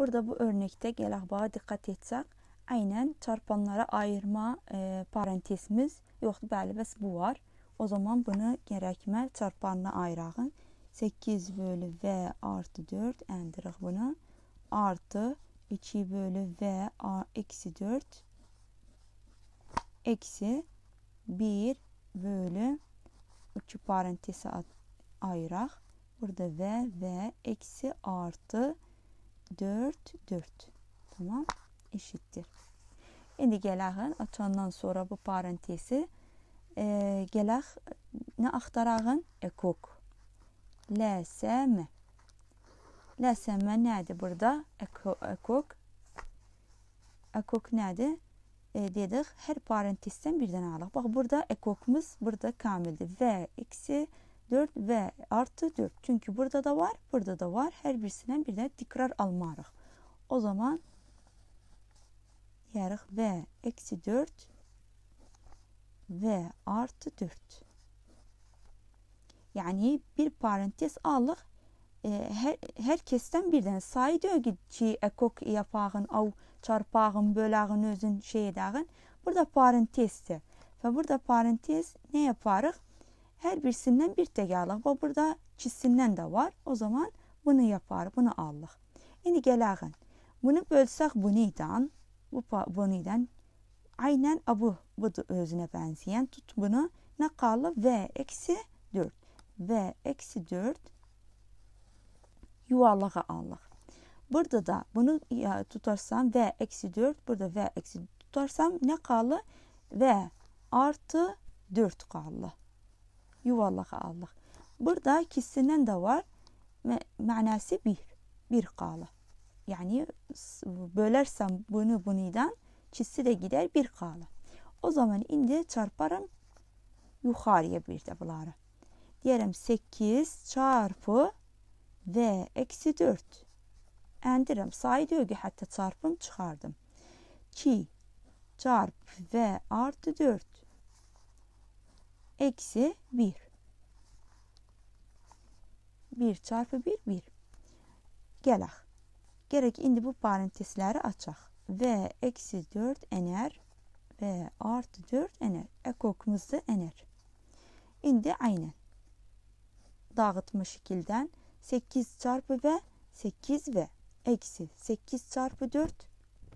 Burada bu örnekte gələk bağa diqqət etsək, aynən çarpanlara ayırma parantezimiz yoxdur. Bəli, bəs bu var. O zaman bunu gərəkmə çarpanına ayırağın. 8 bölü v artı 4 əndiriq bunu. Artı 2 bölü v eksi 4 eksi 1 bölü 2 parantezi ayıraq. Burada v eksi artı 4. Tamam. Eşittir. İndi gələk açandan sonra bu parantezi gələk nə axtarağın? Ekok. LSM. LSM nədir burada? Ekok. Ekok nədir? Dedik, hər parantezdən birdən alaq. Bax, burada ekokumuz burada kamildir. V eksi 4 v artı 4. Çünki burada da var, burada da var. Hər birisindən birdən tekrar almarıq. O zaman deyərik v eksi 4 v artı 4. Yəni bir parantez alıq. Hər kəsdən birdən sayı deyil ki, ekok yapağın, av çarpağın, böləğin özün şey edəğin. Burada parantezdir. Və burada parantez nə yaparıq? Hər birisindən bir tək alıq. Bax, burada ikisindən də var. O zaman bunu yaparıq, bunu alıq. İndi gələğin. Bunu bölsək bundan, bundan. Aynən bu özünə bənzəyən. Tut bunu. Nə qalır? V eksi 4. V eksi 4 yuvarlağa alıq. Burada da bunu tutarsam v eksi 4, burada v eksi tutarsam nə qalır? V artı 4 qalır. Yuvarlağa alıq. Burada ikisindən də var. Mənası 1. 1 qalır. Yəni bölərsəm bunu bundan, ikisi də gedər 1 qalır. O zaman indi çarparım yuxarıya bir də bunları. Deyərəm 8 çarpı v eksi 4. Endirəm. Sayı deyil ki, hətta çarpım çıxardım. 2 çarpı v artı 4 eksi 1. 1 çarpı 1, 1. Gələk. Gərək indi bu parantezləri açaq. V eksi 4 enər. V artı 4 enər. Ekokumuzda enər. İndi aynən. Dağıtma şekildən 8 çarpı v 8v eksi 8 çarpı 4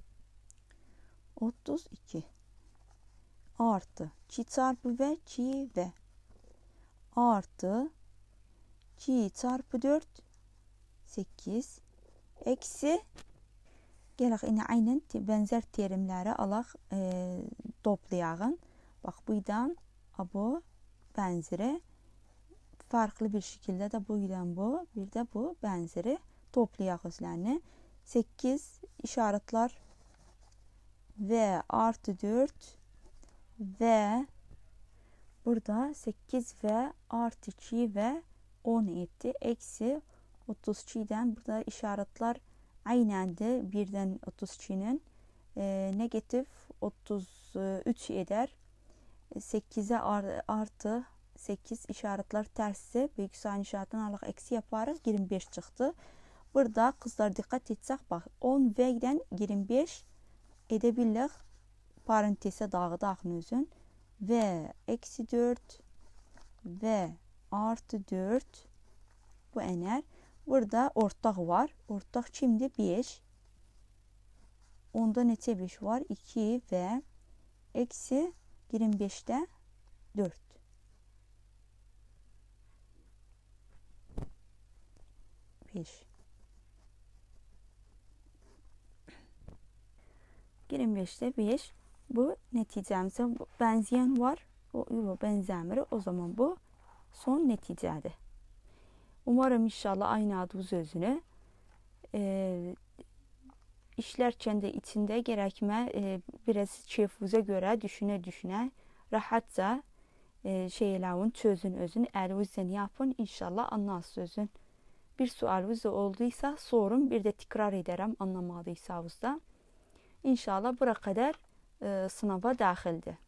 32 artı 2 çarpı v 2v artı 2 çarpı 4 8 eksi gələk indi aynən bənzər terimləri alaq toplayağın. Bax, buydan bu bənzeri farklı bir şekilde de buydan bu, bir de bu benzeri toplayaq özlərini. 8 işaretler v artı 4 ve burada 8 v artı 2 ve 17 eksi 32'den burada işaretler aynendir. Birdən 32'nin negatif 33 eder. 8'e artı 8 işaretler tersi. Büyük sayı işaretini alaq eksi yaparız. 25 çıxdı. Burada kızlar dikkat etsək, bax 10 v-dən 25 edebilirlik. Parantezə dağıdaq özün. V eksi 4 v artı 4 bu enər. Burada ortaq var. Ortaq kimdir? 5. Onda neçə 5 var? 2 v eksi 25'də 4. 5. 25'də 5. Bu neticəmizə bənzəyən var. O bənzəmir. O zaman bu son neticədir. Umarım inşallah aynı adımız özünü işlərkən də içində gərəkmə biraz keyfuzə görə düşünə rahatca şeylərin çözün özün, əlinizdən yapın. İnşallah anlarsınız özün. Bir sualınız olduysa sorun, bir də təkrar edərəm anlamadıysanız da. İnşallah bura qədər sınava daxildir.